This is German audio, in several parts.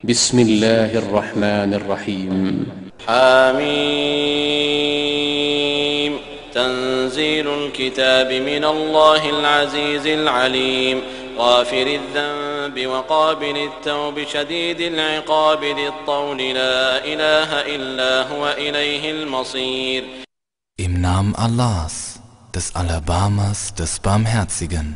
بسم الله الرحمن الرحيم حميم تنزيل الكتاب من الله العزيز العليم غافر الذنب وقابل التوب شديد العقاب ذي الطول لا إله إلا هو إليه المصير. Im Namen Allahs, des Alabamas, des Barmherzigen.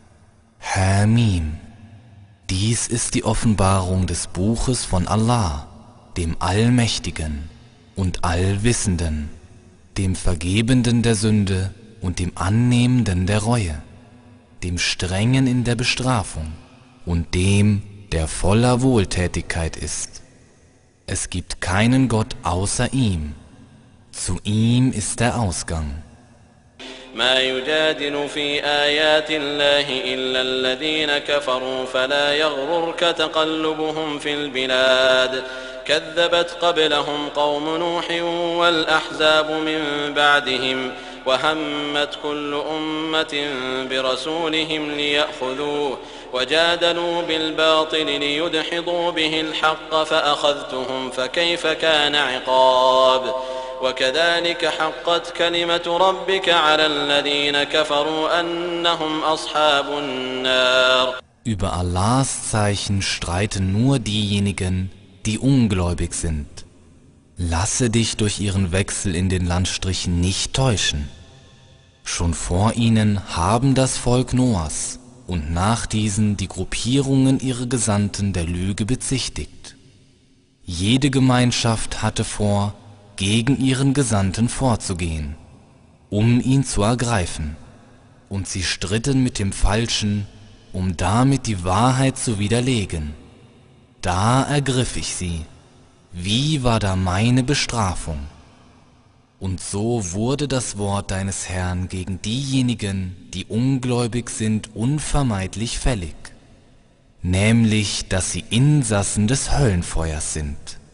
Hamim. Dies ist die Offenbarung des Buches von Allah, dem Allmächtigen und Allwissenden, dem Vergebenden der Sünde und dem Annehmenden der Reue, dem Strengen in der Bestrafung und dem, der voller Wohltätigkeit ist. Es gibt keinen Gott außer ihm. Zu ihm ist der Ausgang. ما يجادل في آيات الله إلا الذين كفروا فلا يغررك تقلبهم في البلاد كذبت قبلهم قوم نوح والأحزاب من بعدهم وهمت كل أمة برسولهم ليأخذوه وجادلوا بالباطل ليدحضوا به الحق فأخذتهم فكيف كان عقاب وكذلك حقت كلمة ربك على الذين كفروا أنهم أصحاب النار. Über Allahs Zeichen streiten nur diejenigen, die ungläubig sind. Lasse dich durch ihren Wechsel in den Landstrichen nicht täuschen. Schon vor ihnen haben das Volk Noahs und nach diesen die Gruppierungen ihre Gesandten der Lüge bezichtigt. Jede Gemeinschaft hatte vor, gegen ihren Gesandten vorzugehen, um ihn zu ergreifen, und sie stritten mit dem Falschen, um damit die Wahrheit zu widerlegen. Da ergriff ich sie. Wie war da meine Bestrafung? Und so wurde das Wort deines Herrn gegen diejenigen, die ungläubig sind, unvermeidlich fällig, nämlich, dass sie Insassen des Höllenfeuers sind.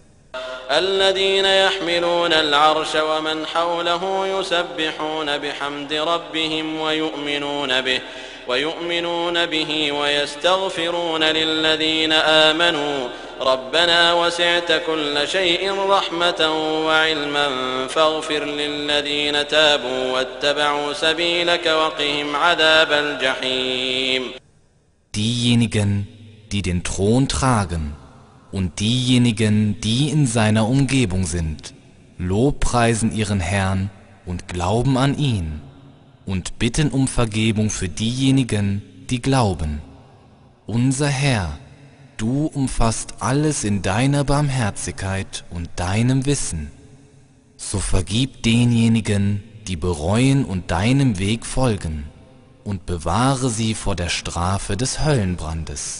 الذين يحملون العرش ومن حوله يسبحون بحمد ربهم ويؤمنون به ويستغفرون للذين آمنوا ربنا وسعت كل شيء رحمة وعلما فاغفر للذين تابوا واتبعوا سبيلك وقهم عذاب الجحيم. Diejenigen, die den Thron tragen, und diejenigen, die in seiner Umgebung sind, lobpreisen ihren Herrn und glauben an ihn und bitten um Vergebung für diejenigen, die glauben. Unser Herr, du umfasst alles in deiner Barmherzigkeit und deinem Wissen. So vergib denjenigen, die bereuen und deinem Weg folgen, und bewahre sie vor der Strafe des Höllenbrandes.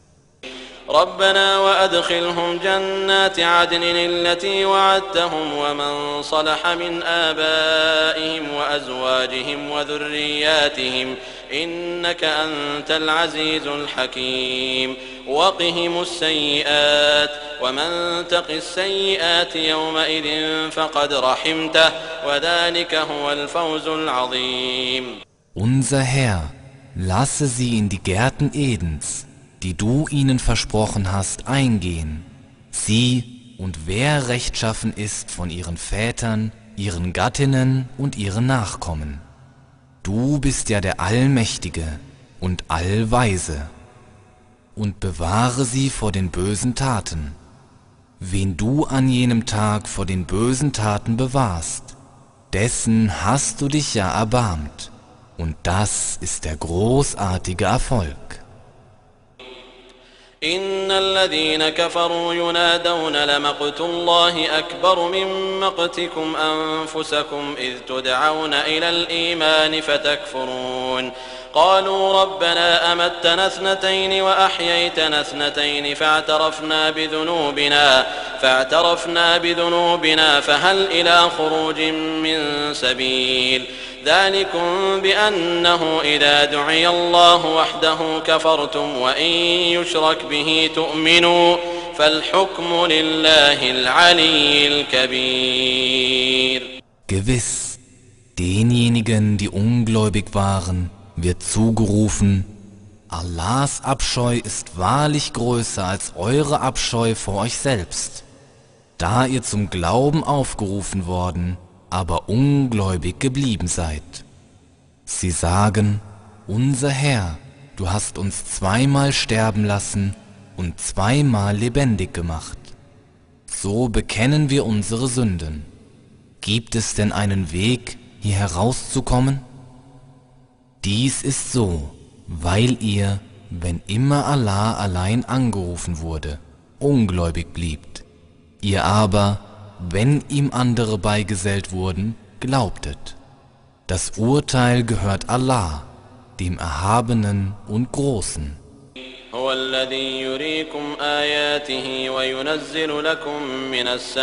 ربنا وأدخلهم جنات عدن التي وعدتهم ومن صلح من آبائهم وأزواجهم وذرياتهم إنك أنت العزيز الحكيم وقهم السيئات ومن تق السيئات يومئذ فقد رحمته وذلك هو الفوز العظيم. Unser Herr, lasse sie in die Gärten Edens, die du ihnen versprochen hast, eingehen, sie und wer rechtschaffen ist von ihren Vätern, ihren Gattinnen und ihren Nachkommen. Du bist ja der Allmächtige und Allweise, und bewahre sie vor den bösen Taten. Wen du an jenem Tag vor den bösen Taten bewahrst, dessen hast du dich ja erbarmt, und das ist der großartige Erfolg. إن الذين كفروا ينادون لمقت الله أكبر من مقتكم أنفسكم إذ تدعون إلى الإيمان فتكفرون قالوا ربنا أمتنا اثنتين وأحييتنا اثنتين فاعترفنا بذنوبنا فهل إلى خروج من سبيل ذلكم بأنه إذا دعي الله وحده كفرتم وإن يشرك به تؤمنوا فالحكم لله العلي الكبير. Gewiss, denjenigen, die ungläubig waren, wird zugerufen, Allahs Abscheu ist wahrlich größer als eure Abscheu vor euch selbst, da ihr zum Glauben aufgerufen worden, aber ungläubig geblieben seid. Sie sagen, unser Herr, du hast uns zweimal sterben lassen und zweimal lebendig gemacht. So bekennen wir unsere Sünden. Gibt es denn einen Weg, hier herauszukommen? Dies ist so, weil ihr, wenn immer Allah allein angerufen wurde, ungläubig bliebt. Ihr aber, wenn ihm andere beigesellt wurden, glaubtet. Das Urteil gehört Allah, dem Erhabenen und Großen. هو الذي يريكم آياته وينزل لكم من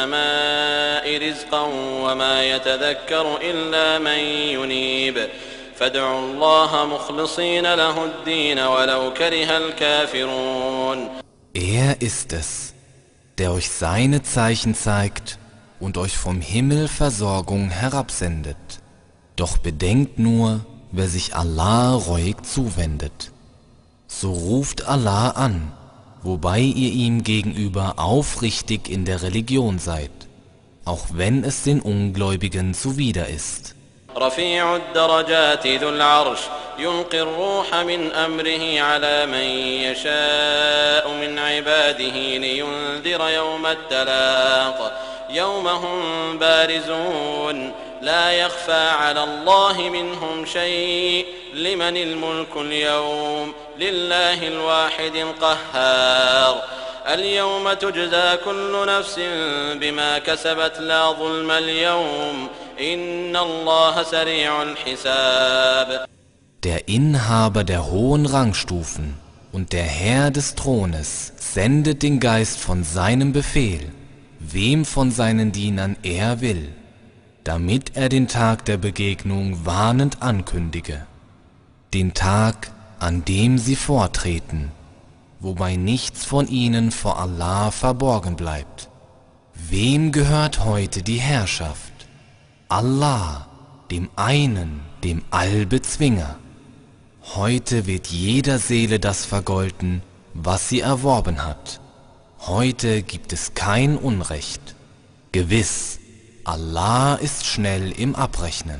السماء رزقا وما يتذكر إلا من ينيب فادعوا الله مخلصين له الدين ولو كره الكافرون. Er ist es, der euch seine Zeichen zeigt und euch vom Himmel Versorgung herabsendet. Doch bedenkt nur, wer sich Allah reuig zuwendet. So ruft Allah an, wobei ihr ihm gegenüber aufrichtig in der Religion seid, auch wenn es den Ungläubigen zuwider ist. رفيع الدرجات ذو العرش يلقي الروح من أمره على من يشاء من عباده لينذر يوم التلاق يوم هم بارزون لا يخفى على الله منهم شيء لمن الملك اليوم لله الواحد القهار اليوم تجزى كل نفس بما كسبت لا ظلم اليوم إن الله سريع الحساب. Der Inhaber der hohen Rangstufen und der Herr des Thrones sendet den Geist von seinem Befehl, wem von seinen Dienern er will, damit er den Tag der Begegnung warnend ankündige, den Tag, an dem sie vortreten, wobei nichts von ihnen vor Allah verborgen bleibt. Wem gehört heute die Herrschaft? Allah, dem einen, dem Allbezwinger. Heute wird jeder Seele das vergolten, was sie erworben hat. Heute gibt es kein Unrecht. Gewiss, Allah ist schnell im Abrechnen.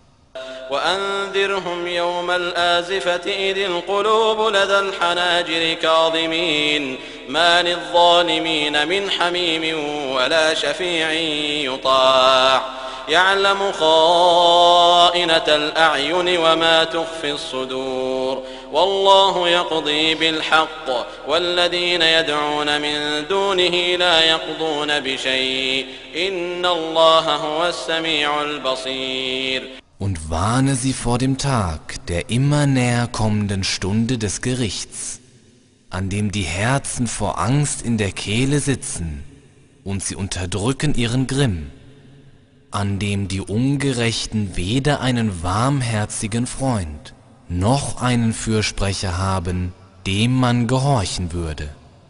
وأنذرهم يوم الآزفة إذ القلوب لدى الحناجر كاظمين ما للظالمين من حميم ولا شفيع يطاع يعلم خائنة الأعين وما تخفي الصدور والله يقضي بالحق والذين يدعون من دونه لا يقضون بشيء إن الله هو السميع البصير. Und warne sie vor dem Tag der immer näher kommenden Stunde des Gerichts, an dem die Herzen vor Angst in der Kehle sitzen und sie unterdrücken ihren Grimm, an dem die Ungerechten weder einen warmherzigen Freund noch einen Fürsprecher haben, dem man gehorchen würde.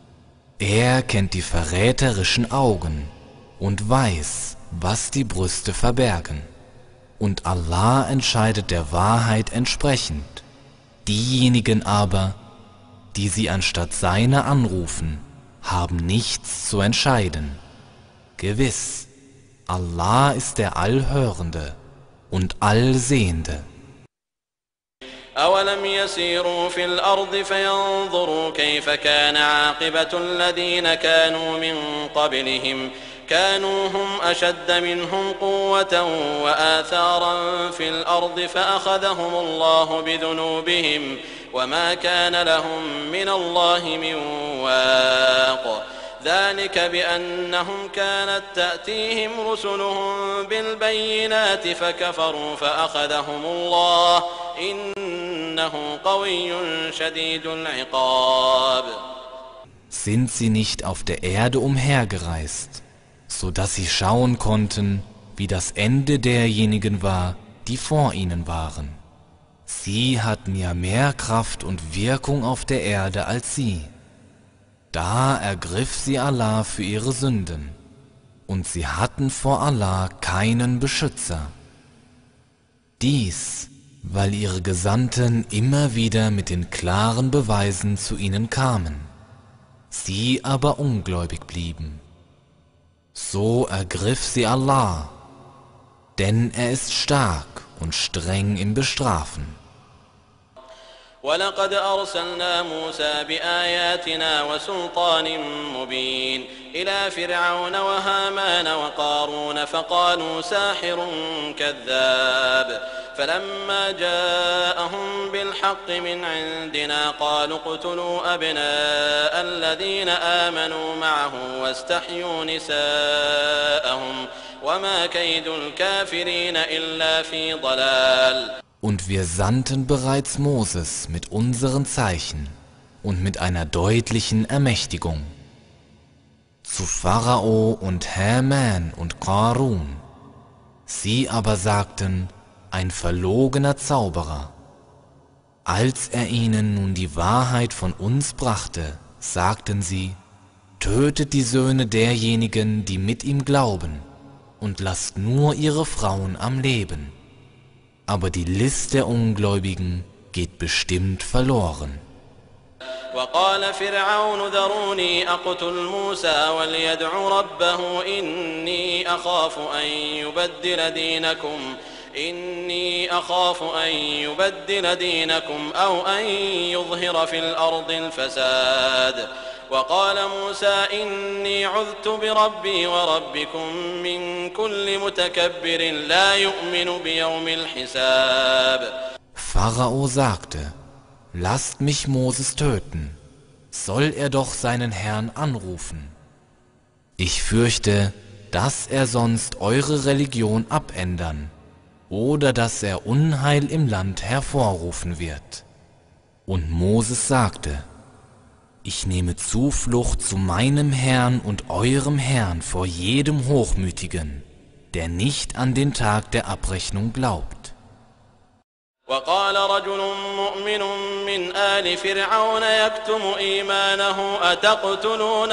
Er kennt die verräterischen Augen und weiß, was die Brüste verbergen. Und Allah entscheidet der Wahrheit entsprechend. Diejenigen aber, die sie anstatt seiner anrufen, haben nichts zu entscheiden. Gewiss, Allah ist der Allhörende und Allsehende. أولم يسيروا في الأرض فينظروا كيف كان عاقبة الذين كانوا من قبلهم كانوا هم أشد منهم قوة وآثارا في الأرض فأخذهم الله بذنوبهم وما كان لهم من الله من واق ذلك بأنهم كانت تأتيهم رسلهم بالبينات فكفروا فأخذهم الله إنه قوي شديد العقاب. Sind sie nicht auf der Erde umhergereist, so dass sie schauen konnten, wie das Ende derjenigen war, die vor ihnen waren? Sie hatten ja mehr Kraft und Wirkung auf der Erde als sie. Da ergriff sie Allah für ihre Sünden, und sie hatten vor Allah keinen Beschützer. Dies weil ihre Gesandten immer wieder mit den klaren Beweisen zu ihnen kamen, sie aber ungläubig blieben. So ergriff sie Allah, denn er ist stark und streng im Bestrafen. ولقد أرسلنا موسى بآياتنا وسلطان مبين إلى فرعون وهامان وقارون فقالوا ساحر كذاب فلما جاءهم بالحق من عندنا قالوا اقتلوا أبناء الذين آمنوا معه واستحيوا نساءهم وما كيد الكافرين إلا في ضلال. Und wir sandten bereits Moses mit unseren Zeichen und mit einer deutlichen Ermächtigung zu Pharao und Haman und Qarun. Sie aber sagten, ein verlogener Zauberer. Als er ihnen nun die Wahrheit von uns brachte, sagten sie, tötet die Söhne derjenigen, die mit ihm glauben, und lasst nur ihre Frauen am Leben. Aber die List der Ungläubigen geht bestimmt verloren. وقال فرعون ذروني أقتل موسى وليدع ربه إني أخاف أن يبدل دينكم أو أن يظهر في الأرض الفساد وقال موسى إني عذت بربي وربكم من كل متكبر لا يؤمن بيوم الحساب. Pharao sagte, lasst mich Moses töten, soll er doch seinen Herrn anrufen. Ich fürchte, dass er sonst eure Religion abändern oder dass er Unheil im Land hervorrufen wird. Und Moses sagte, ich nehme Zuflucht zu meinem Herrn und eurem Herrn vor jedem Hochmütigen, der nicht an den Tag der Abrechnung glaubt. وقال رجل مؤمن من آل فرعون يكتم إيمانه أتقتلون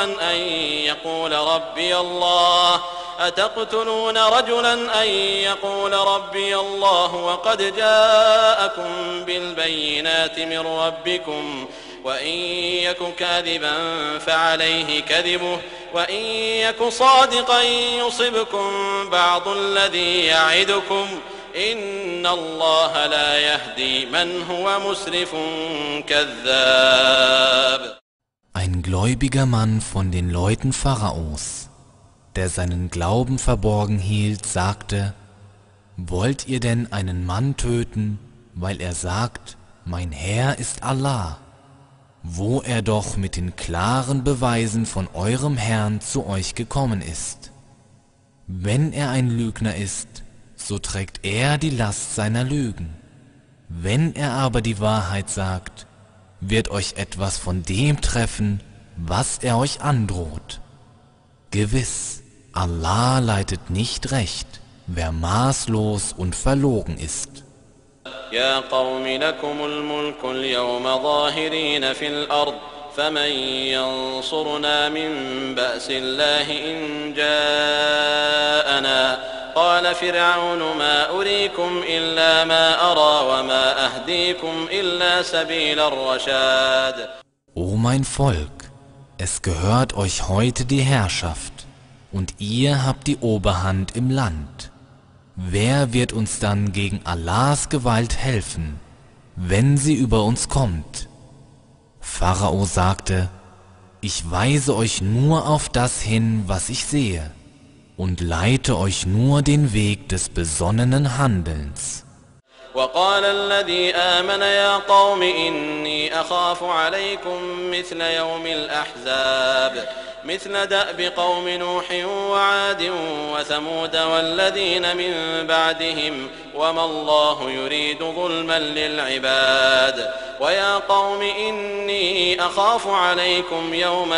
رجلا أن يقول ربي الله وقد جاءكم بالبينات من ربكم وإن يك كاذبا فعليه كذبه وإن يك صادقا يصبكم بعض الذي يعدكم إن الله لا يهدي من هو مسرف كذاب. Ein gläubiger Mann von den Leuten Pharaos, der seinen Glauben verborgen hielt, sagte, wollt ihr denn einen Mann töten, weil er sagt, mein Herr ist Allah, wo er doch mit den klaren Beweisen von eurem Herrn zu euch gekommen ist? Wenn er ein Lügner ist, so trägt er die Last seiner Lügen. Wenn er aber die Wahrheit sagt, wird euch etwas von dem treffen, was er euch androht. Gewiss, Allah leitet nicht recht, wer maßlos und verlogen ist. يا قوم لكم الملك اليوم ظاهرين في الأرض فمن ينصرنا من بأس الله إن جاءنا قال فرعون ما أريكم إلا ما أرى وما أهديكم إلا سبيل الرشاد. O mein Volk, es gehört euch heute die Herrschaft, und ihr habt die Oberhand im Land. Wer wird uns dann gegen Allahs Gewalt helfen, wenn sie über uns kommt? Pharao sagte, ich weise euch nur auf das hin, was ich sehe, und leite euch nur den Weg des besonnenen Handelns. وقال الذي آمن يا قوم إني أخاف عليكم مثل يوم الأحزاب مثل دأب قوم نوح وعاد وثمود والذين من بعدهم وما الله يريد ظلما للعباد ويا قوم إني أخاف عليكم يوم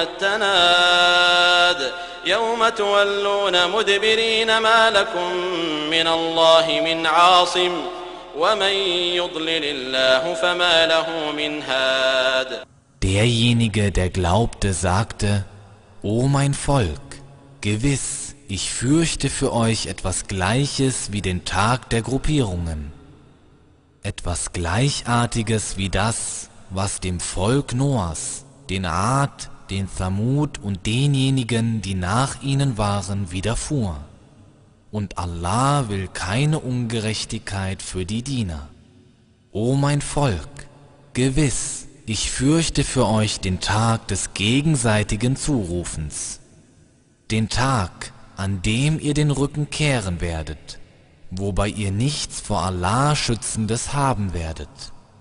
التناد يوم تولون مدبرين ما لكم من الله من عاصم ومن يضلل الله فما له من هاد. Derjenige, der glaubte, sagte, O mein Volk, gewiss, ich fürchte für euch etwas Gleiches wie den Tag der Gruppierungen. etwas Gleichartiges wie das, was dem Volk Noahs, den Ad, den Thamud und denjenigen, die nach ihnen waren, widerfuhr. Und Allah will keine Ungerechtigkeit für die Diener. O mein Volk, gewiss, ich fürchte für euch den Tag des gegenseitigen Zurufens, den Tag, an dem ihr den Rücken kehren werdet, wobei ihr nichts vor Allah Schützendes haben werdet.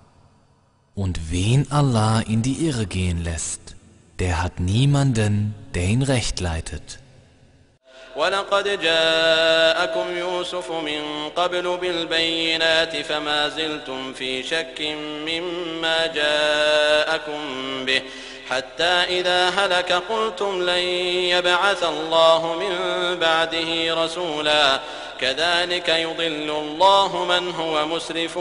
Und wen Allah in die Irre gehen lässt, der hat niemanden, der ihn recht leitet. ولقد جاءكم يوسف من قبل بالبينات فما زلتم في شك مما جاءكم به حتى إذا هلك قلتم لن يبعث الله من بعده رسولا كذلك يضل الله من هو مسرف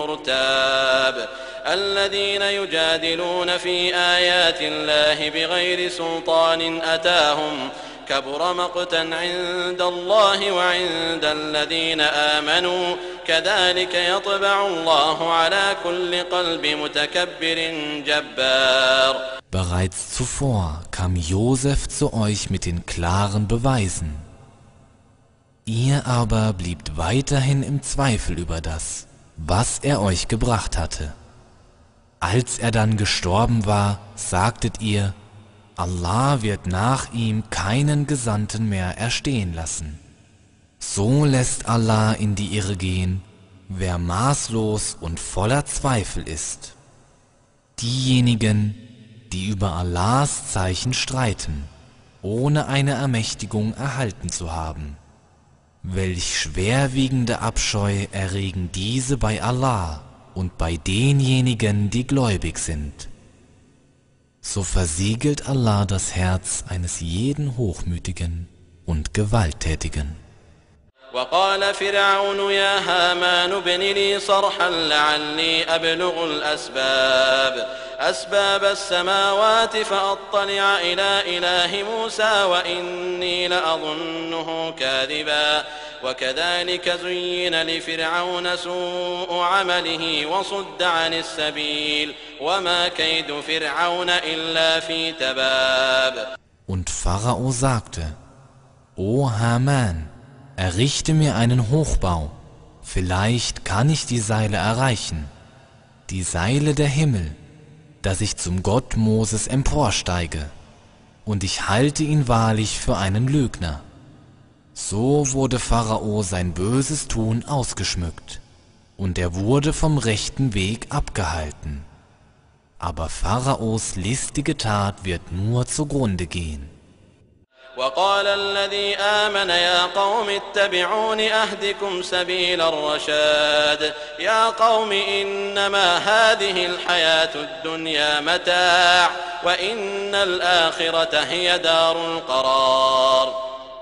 مرتاب الذين يجادلون في آيات الله بغير سلطان أتاهم كبر مقتا عند الله وعند الذين آمنوا كذلك يطبع الله على كل قلب متكبر جبار. Bereits zuvor kam Josef zu euch mit den klaren Beweisen. Ihr aber bliebt weiterhin im Zweifel über das, was er euch gebracht hatte. Als er dann gestorben war, sagtet ihr, Allah wird nach ihm keinen Gesandten mehr erstehen lassen. So lässt Allah in die Irre gehen, wer maßlos und voller Zweifel ist. Diejenigen, die über Allahs Zeichen streiten, ohne eine Ermächtigung erhalten zu haben. Welch schwerwiegende Abscheu erregen diese bei Allah und bei denjenigen, die gläubig sind. So versiegelt Allah das Herz eines jeden Hochmütigen und Gewalttätigen. وقال فرعون يا هامان ابن لي صرحا لعلي أبلغ أسباب السماوات فأطلع إلى إله موسى وإني لأظنه كاذبا وكذلك زين لفرعون سوء عمله وصد عن السبيل وما كيد فرعون إلا في تباب. Und Pharao sagte, O Haman, errichte mir einen Hochbau, vielleicht kann ich die Seile erreichen, die Seile der Himmel, dass ich zum Gott Moses emporsteige, und ich halte ihn wahrlich für einen Lügner. So wurde Pharao sein böses Tun ausgeschmückt, und er wurde vom rechten Weg abgehalten. Aber Pharaos listige Tat wird nur zugrunde gehen. وقال الذي آمن يا قوم اتبعون أهدكم سبيل الرشاد يا قوم إنما هذه الحياة الدنيا متاع وإن الآخرة هي دار القرار.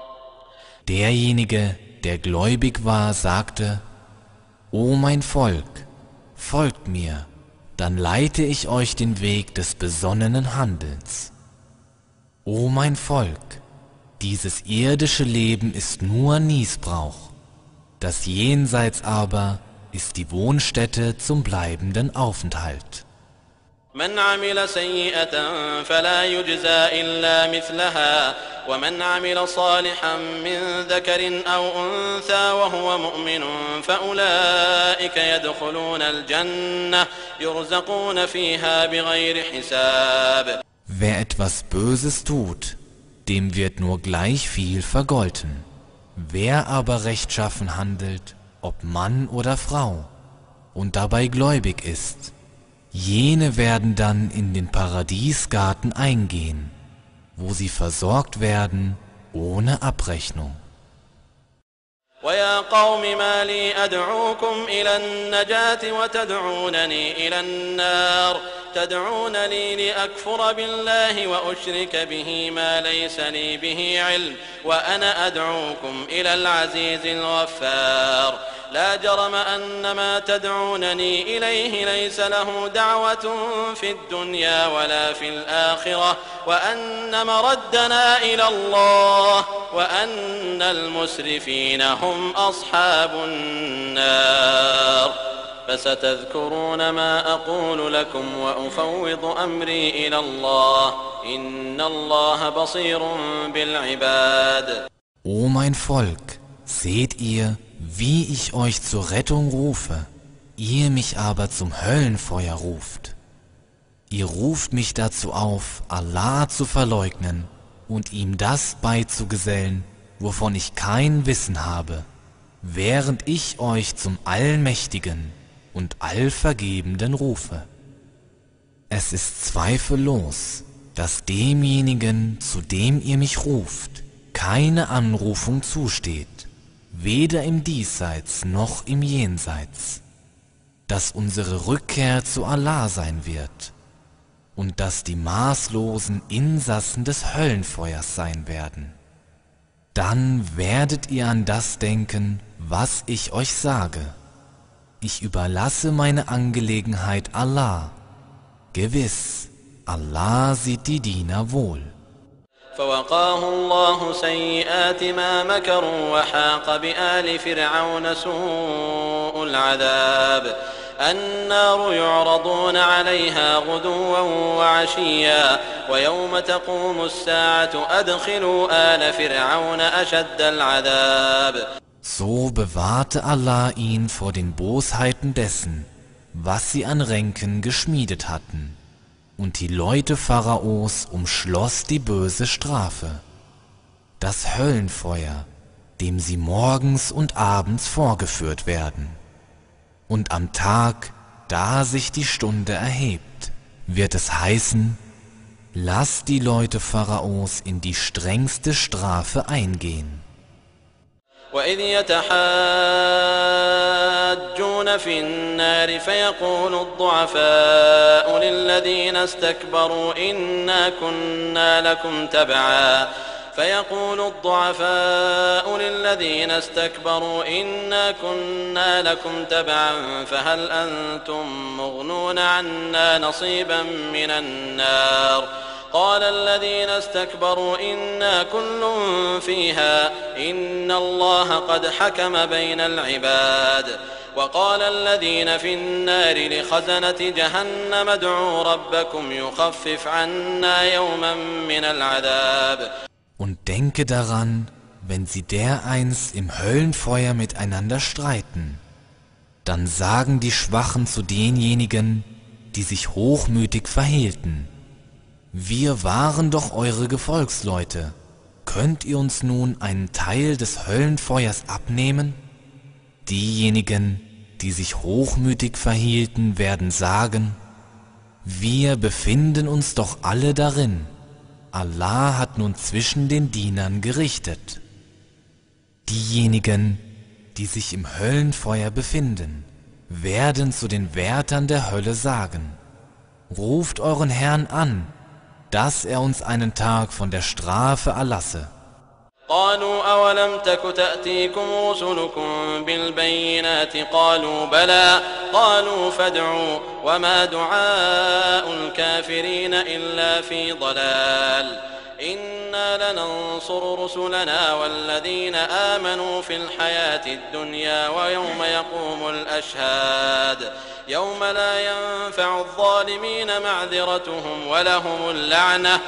Derjenige, der gläubig war, sagte, O mein Volk, folgt mir, dann leite ich euch den Weg des besonnenen Handelns. O mein Volk, dieses irdische Leben ist nur Nießbrauch, das Jenseits aber ist die Wohnstätte zum bleibenden Aufenthalt. من عمل سيئة فلا يجزى إلا مثلها ومن عمل صالحا من ذكر أو أنثى وهو مؤمن فأولئك يدخلون الجنة يرزقون فيها بغير حساب. Wer etwas Böses tut, dem wird nur gleich viel vergolten. Wer aber rechtschaffen handelt, ob Mann oder Frau, und dabei gläubig ist, jene werden dann in den Paradiesgarten eingehen, wo sie versorgt werden ohne Abrechnung. ويا قوم ما لي أدعوكم إلى النجاة وتدعونني إلى النار تدعونني لأكفر بالله وأشرك به ما ليس لي به علم وأنا أدعوكم إلى العزيز الغفار لا جرم أن ما تدعونني إليه ليس له دعوة في الدنيا ولا في الآخرة وأن مردنا إلى الله وأن المسرفين هم أصحاب النار. فستذكرون ما أقول لكم وأفوض أمري إلى الله إن الله بصير بالعباد. O mein Volk, seht ihr, wie ich euch zur Rettung rufe, ihr mich aber zum Höllenfeuer ruft. Ihr ruft mich dazu auf, Allah zu verleugnen und ihm das beizugesellen, wovon ich kein Wissen habe, während ich euch zum Allmächtigen und Allvergebenden rufe. Es ist zweifellos, dass demjenigen, zu dem ihr mich ruft, keine Anrufung zusteht, weder im Diesseits noch im Jenseits, dass unsere Rückkehr zu Allah sein wird und dass die maßlosen Insassen des Höllenfeuers sein werden. Dann werdet ihr an das denken, was ich euch sage. Ich überlasse meine Angelegenheit Allah. Gewiss, Allah sieht die Diener wohl. فوقاه الله سيئات ما مكروا وحاق بآل فرعون سوء العذاب النار يعرضون عليها غدوا وعشيا ويوم تقوم الساعة أدخلوا آل فرعون أشد العذاب. So bewahrte Allah ihn vor den Bosheiten dessen, was sie an Ränken geschmiedet hatten, und die Leute Pharaos umschloss die böse Strafe, das Höllenfeuer, dem sie morgens und abends vorgeführt werden. Und am Tag, da sich die Stunde erhebt, wird es heißen, lasst die Leute Pharaos in die strengste Strafe eingehen. وإذ يتحاجون في النار فيقول الضعفاء للذين استكبروا إنا كنا لكم تبعا فهل أنتم مغنون عنا نصيبا من النار قال الذين استكبروا إنا كل فيها إن الله قد حكم بين العباد وقال الذين في النار لخزنة جهنم ادعوا ربكم يخفف عنا يوما من العذاب. Und denke daran, wenn sie dereinst im Höllenfeuer miteinander streiten, dann sagen die Schwachen zu denjenigen, die sich hochmütig verhielten: Wir waren doch eure Gefolgsleute, könnt ihr uns nun einen Teil des Höllenfeuers abnehmen? Diejenigen, die sich hochmütig verhielten, werden sagen: Wir befinden uns doch alle darin. Allah hat nun zwischen den Dienern gerichtet. Diejenigen, die sich im Höllenfeuer befinden, werden zu den Wärtern der Hölle sagen: Ruft euren Herrn an, dass er uns einen Tag von der Strafe erlasse. قالوا أولم تك تأتيكم رسلكم بالبينات قالوا بلى قالوا فادعوا وما دعاء الكافرين إلا في ضلال إنا لننصر رسلنا والذين آمنوا في الحياة الدنيا ويوم يقوم الأشهاد يوم لا ينفع الظالمين معذرتهم ولهم اللعنة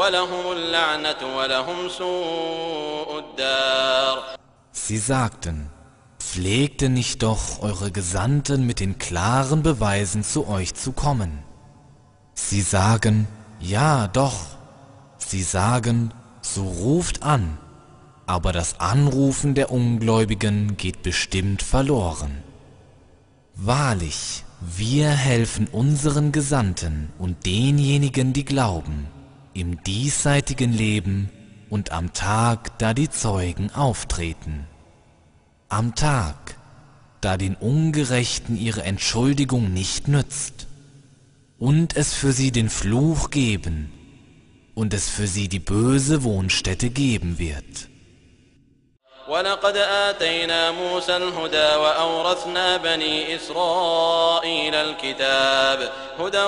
ولهم سوء الدار. Sie sagten: Pflegte nicht doch eure Gesandten mit den klaren Beweisen zu euch zu kommen? Sie sagen: Ja, doch. Sie sagen: So ruft an, aber das Anrufen der Ungläubigen geht bestimmt verloren. Wahrlich, wir helfen unseren Gesandten und denjenigen, die glauben, im diesseitigen Leben und am Tag, da die Zeugen auftreten. Am Tag, da den Ungerechten ihre Entschuldigung nicht nützt und es für sie den Fluch geben und es für sie die böse Wohnstätte geben wird. ولقد آتينا موسى الهدى وأورثنا بني إسرائيل الكتاب هدى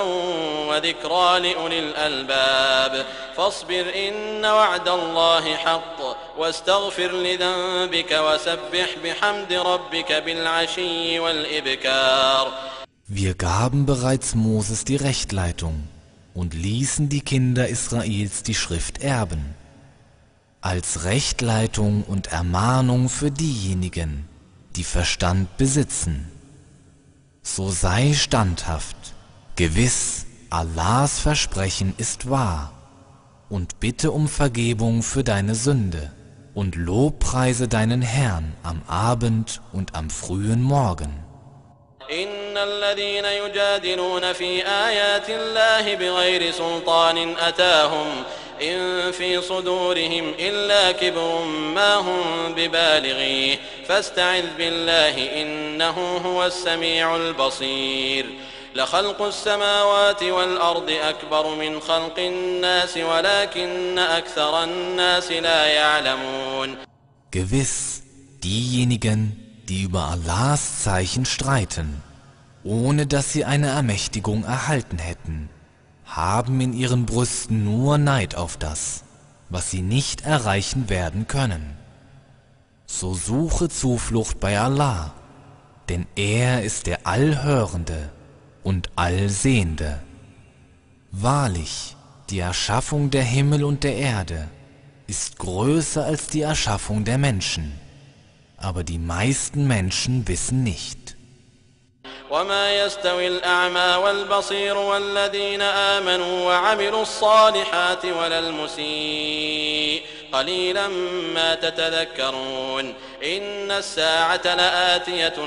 وذكرى لأولي الألباب فاصبر إن وعد الله حق واستغفر لذنبك وسبح بحمد ربك بالعشي والإبكار. Wir gaben bereits Moses die Rechtleitung und ließen die Kinder Israels die Schrift erben, als Rechtleitung und Ermahnung für diejenigen, die Verstand besitzen. So sei standhaft, gewiss, Allahs Versprechen ist wahr, und bitte um Vergebung für deine Sünde und lobpreise deinen Herrn am Abend und am frühen Morgen. إن الذين يجادلون في آيات الله بغير سلطان أتاهم إن في صدورهم إلا كبر ما هم ببالغيه فاستعذ بالله إنه هو السميع البصير. لخلق السماوات والأرض أكبر من خلق الناس ولكن أكثر الناس لا يعلمون. Gewiss, diejenigen, die über Allahs Zeichen streiten, ohne dass sie eine Ermächtigung erhalten hätten, haben in ihren Brüsten nur Neid auf das, was sie nicht erreichen werden können. So suche Zuflucht bei Allah, denn er ist der Allhörende und Allsehende. Wahrlich, die Erschaffung der Himmel und der Erde ist größer als die Erschaffung der Menschen, aber die meisten Menschen wissen nicht. وما يستوي الأعمى والبصير والذين آمنوا وعملوا الصالحات ولا المسيء قليلا ما تتذكرون. إن الساعة لآتية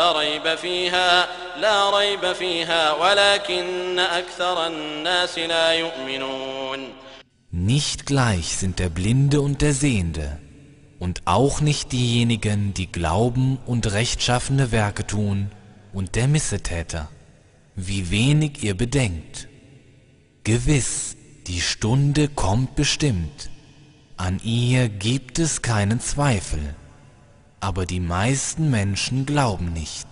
لا ريب فيها ولكن أكثر الناس لا يؤمنون. Nicht gleich sind der Blinde und der Sehende, und auch nicht diejenigen, die glauben und rechtschaffene Werke tun, und der Missetäter, wie wenig ihr bedenkt. Gewiss, die Stunde kommt bestimmt, an ihr gibt es keinen Zweifel, aber die meisten Menschen glauben nicht.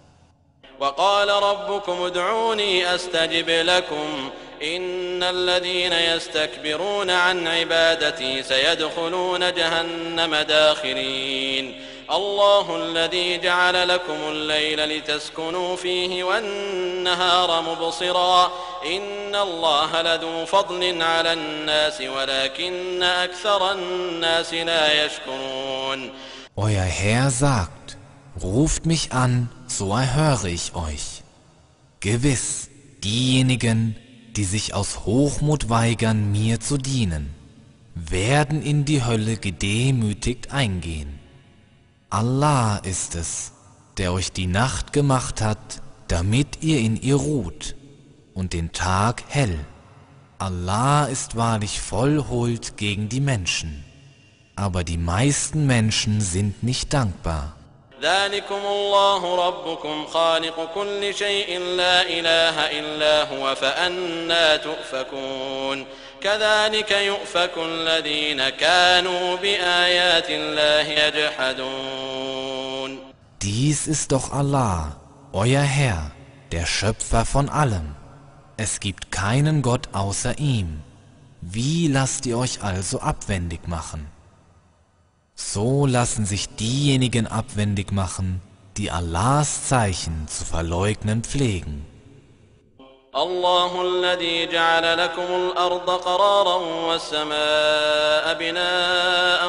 وقال ربكم ادعوني أستجب لكم إن الذين يستكبرون عن عبادتي سيدخلون جهنم داخرين. الله الذي جعل لكم الليل لتسكنوا فيه والنهار مبصرا إن الله لذو فضل على الناس ولكن أكثر الناس لا يشكرون. Euer Herr sagt, ruft mich an, so erhöre ich euch. Gewiss, diejenigen, die sich aus Hochmut weigern, mir zu dienen, werden in die Hölle gedemütigt eingehen. Allah ist es, der euch die Nacht gemacht hat, damit ihr in ihr ruht, und den Tag hell. Allah ist wahrlich voll Huld gegen die Menschen, aber die meisten Menschen sind nicht dankbar. ذلكم الله ربكم خالق كل شيء لا إله إلا هو فأنى تؤفكون. كذلك يؤفك الذين كانوا بآيات الله يجحدون. Dies ist doch Allah, euer Herr, der Schöpfer von allem. Es gibt keinen Gott außer ihm. Wie lasst ihr euch also abwendig machen? So lassen sich diejenigen abwendig machen, die Allahs Zeichen zu verleugnen pflegen. الله الذي جعل لكم الأرض قرارا والسماء بناء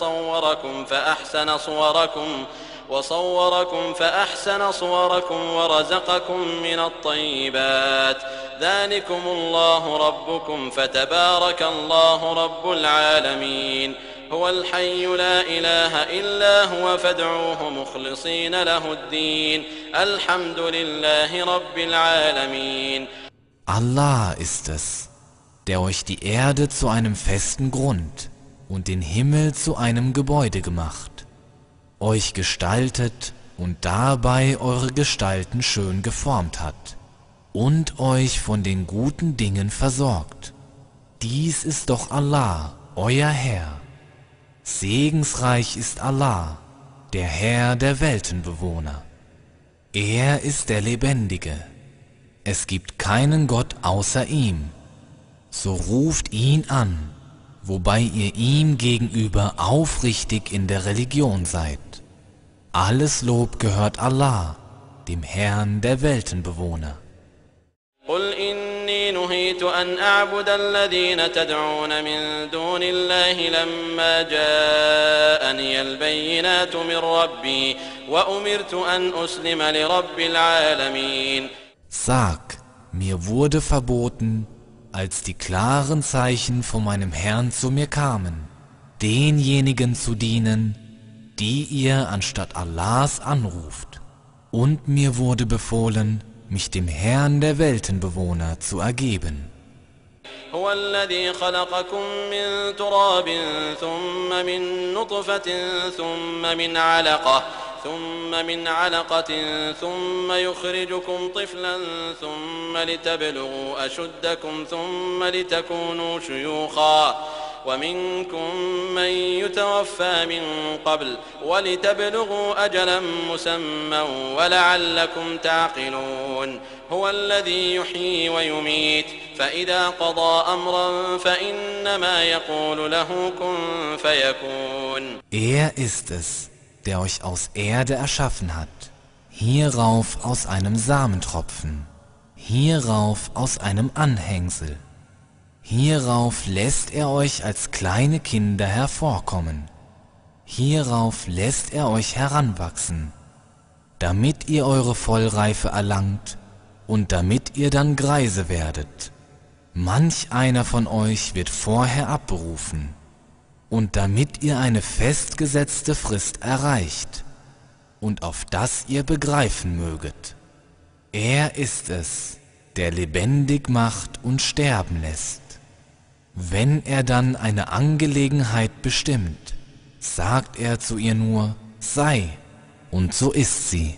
وصوركم فأحسن صوركم ورزقكم من الطيبات. ذلكم الله ربكم فتبارك الله رب العالمين. هو الحي لا إله إلا هو فادعوه مخلصين له الدين. الحمد لله رب العالمين. Allah ist es, der euch die Erde zu einem festen Grund und den Himmel zu einem Gebäude gemacht, euch gestaltet und dabei eure Gestalten schön geformt hat und euch von den guten Dingen versorgt. Dies ist doch Allah, euer Herr. Segensreich ist Allah, der Herr der Weltenbewohner. Er ist der Lebendige. Es gibt keinen Gott außer ihm. So ruft ihn an, wobei ihr ihm gegenüber aufrichtig in der Religion seid. Alles Lob gehört Allah, dem Herrn der Weltenbewohner. قل إني نهيت أن أعبد الذين تدعون من دون الله لما جاءني البينات من ربي وأمرت أن أسلم لرب العالمين. Sag, mir wurde verboten, als die klaren Zeichen von meinem Herrn zu mir kamen, denjenigen zu dienen, die ihr anstatt Allahs anruft. Und mir wurde befohlen, mich dem Herrn der Weltenbewohner zu ergeben. هو الذي خلقكم من تراب ثم من نطفة ثم من علقة ثم يخرجكم طفلا ثم لتبلغوا أشدكم ثم لتكونوا شيوخا ومنكم من يتوفى من قبل ولتبلغوا أجلا مسمى ولعلكم تعقلون هو الذي يحيي ويميت فإذا قضى أمرا فإنما يقول له كن فيكون. Ist es, der euch aus Erde erschaffen hat, hierauf aus einem Samentropfen, hierauf aus einem Anhängsel. Hierauf lässt er euch als kleine Kinder hervorkommen. Hierauf lässt er euch heranwachsen, damit ihr eure Vollreife erlangt und damit ihr dann Greise werdet. Manch einer von euch wird vorher abberufen, und damit ihr eine festgesetzte Frist erreicht, und auf das ihr begreifen möget. Er ist es, der lebendig macht und sterben lässt. Wenn er dann eine Angelegenheit bestimmt, sagt er zu ihr nur, sei, und so ist sie.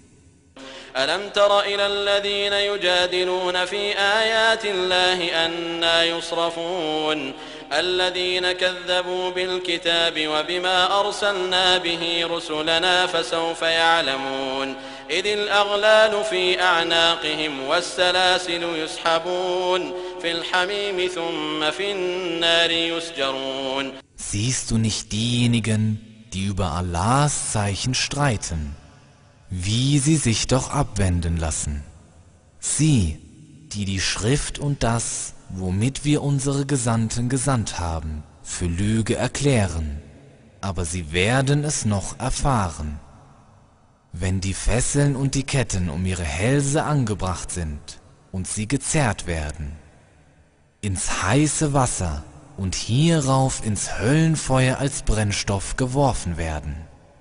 ألم تر إلى الذين يجادلون في آيات الله أنى يصرفون الذين كذبوا بالكتاب وبما أرسلنا به رسلنا فسوف يعلمون إذ الأغلال في أعناقهم والسلاسل يسحبون في الحميم ثم في النار يسجرون. Siehst du nicht diejenigen, die über Allahs Zeichen streiten, wie sie sich doch abwenden lassen? Sie, die die Schrift und das, womit wir unsere Gesandten gesandt haben, für Lüge erklären, aber sie werden es noch erfahren. Wenn die Fesseln und die Ketten um ihre Hälse angebracht sind und sie gezerrt werden, ins heiße Wasser und hierauf ins Höllenfeuer als Brennstoff geworfen werden.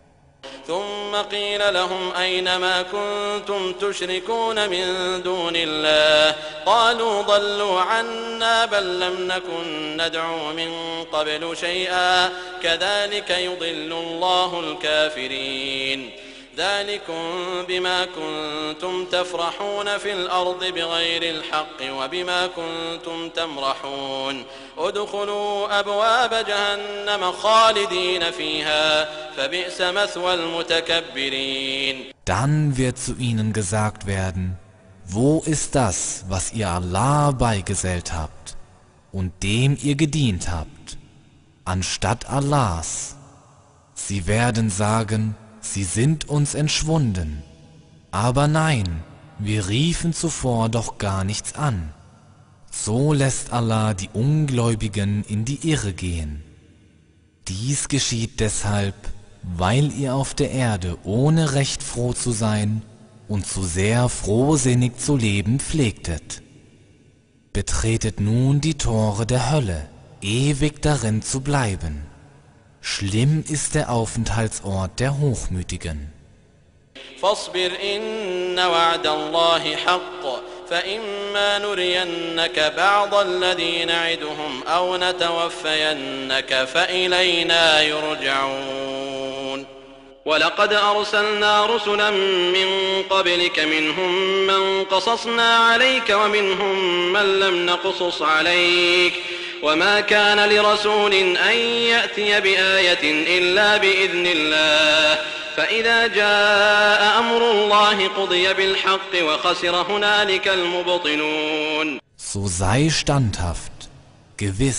ثم قيل لهم أين ما كنتم تشركون من دون الله قالوا ضلوا عنا بل لم نكن ندعو من قبل شيئا كذلك يضل الله الكافرين ذلكم بما كنتم تفرحون في الأرض بغير الحق وبما كنتم تمرحون ادخلوا أبواب جهنم خالدين فيها فبئس مثوى المتكبرين. Dann wird zu ihnen gesagt werden, wo ist das, was ihr Allah beigesellt habt und dem ihr gedient habt, anstatt Allahs? Sie werden sagen, sie sind uns entschwunden. Aber nein, wir riefen zuvor doch gar nichts an. So lässt Allah die Ungläubigen in die Irre gehen. Dies geschieht deshalb, weil ihr auf der Erde ohne Recht froh zu sein und zu sehr frohsinnig zu leben pflegtet. Betretet nun die Tore der Hölle, ewig darin zu bleiben. Schlimm ist der Aufenthaltsort der Hochmütigen. فاصبر إن وعد الله حق فإما نرينك بعض الذي نعدهم أو نتوفينك فإلينا يرجعون. ولقد أرسلنا رسلا من قبلك منهم من قصصنا عليك ومنهم من لم نقصص عليك وما كان لرسول أن يأتي بآية إلا بإذن الله فإذا جاء أمر الله قضي بالحق وخسر هنالك المبطلون. So sei standhaft. Gewiss,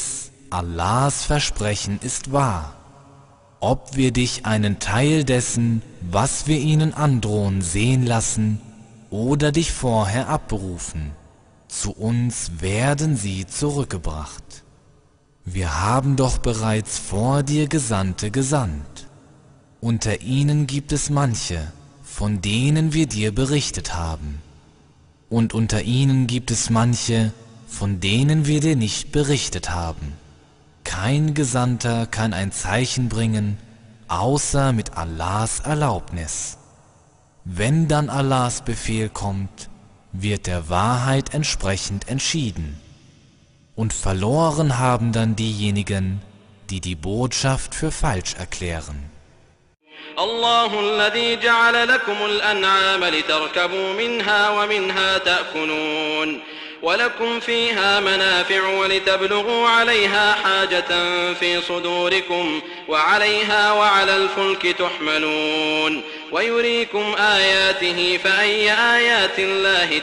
Allahs Versprechen ist wahr. Ob wir dich einen Teil dessen, was wir ihnen androhen, sehen lassen oder dich vorher abberufen, zu uns werden sie zurückgebracht. Wir haben doch bereits vor dir Gesandte gesandt. Unter ihnen gibt es manche, von denen wir dir berichtet haben. Und unter ihnen gibt es manche, von denen wir dir nicht berichtet haben. Kein Gesandter kann ein Zeichen bringen, außer mit Allahs Erlaubnis. Wenn dann Allahs Befehl kommt, wird der Wahrheit entsprechend entschieden. Und verloren haben dann diejenigen, die die Botschaft für falsch erklären. الله الذي جعل لكم الأنعام لتركبوا منها ومنها تأكلون ولكم فيها منافع ولتبلغوا عليها حاجة في صدوركم وعليها وعلى الفلك تحملون ويريكم آياته فأي آيات الله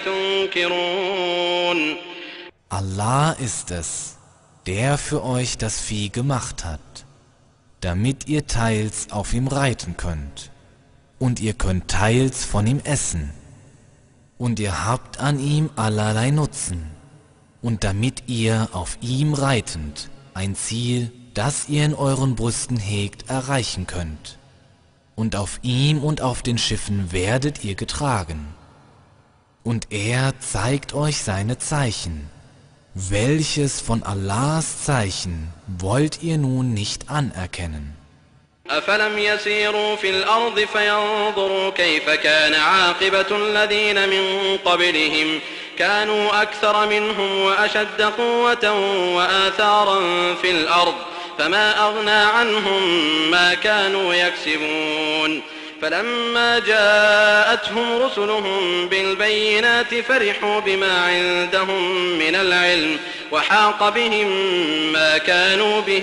تنكرون. Allah ist es, der für euch das Vieh gemacht hat, damit ihr teils auf ihm reiten könnt, und ihr könnt teils von ihm essen, und ihr habt an ihm allerlei Nutzen, und damit ihr auf ihm reitend ein Ziel, das ihr in euren Brüsten hegt, erreichen könnt, und auf ihm und auf den Schiffen werdet ihr getragen. Und er zeigt euch seine Zeichen. Welches von Allahs Zeichen wollt ihr nun nicht anerkennen? أفلم يسيروا في الأرض فينظروا كيف كان عاقبة الذين من قبلهم كانوا أكثر منهم وأشد قوة وآثارا في الأرض فما أغنى عنهم ما كانوا يكسبون فلما جاءتهم رسلهم بالبينات فرحوا بما عندهم من العلم وحاق بهم ما كانوا به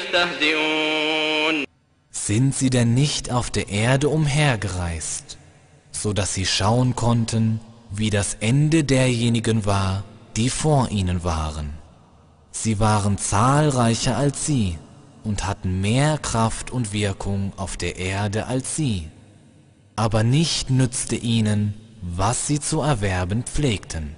يستهزئون. Sind sie denn nicht auf der Erde umhergereist, so dass sie schauen konnten, wie das Ende derjenigen war, die vor ihnen waren? Sie waren zahlreicher als sie und hatten mehr Kraft und Wirkung auf der Erde als sie. Aber nicht nützte ihnen, was sie zu erwerben pflegten.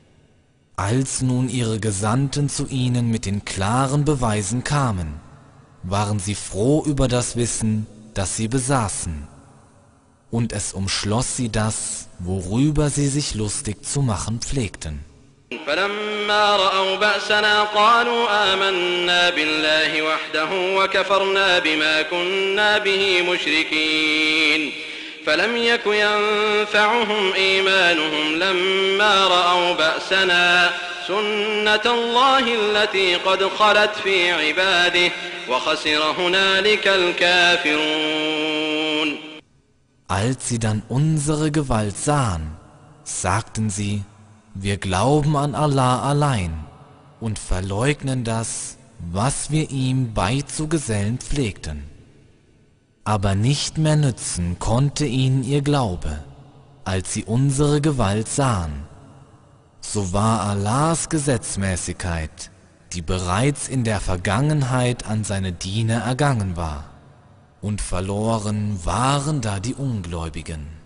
Als nun ihre Gesandten zu ihnen mit den klaren Beweisen kamen, waren sie froh über das Wissen, das sie besaßen, und es umschloss sie das, worüber sie sich lustig zu machen pflegten. فلما رأوا بأسنا قالوا آمنا بالله وحده وكفرنا بما كنا به مشركين فلم يك ينفعهم إيمانهم لما رأوا بأسنا سنة الله التي قد خلت في عباده وخسر هنالك الكافرون. Als sie dann unsere Gewalt sahen, sagten sie, wir glauben an Allah allein und verleugnen das, was wir ihm beizugesellen pflegten. Aber nicht mehr nützen konnte ihnen ihr Glaube, als sie unsere Gewalt sahen. So war Allahs Gesetzmäßigkeit, die bereits in der Vergangenheit an seine Diener ergangen war, und verloren waren da die Ungläubigen.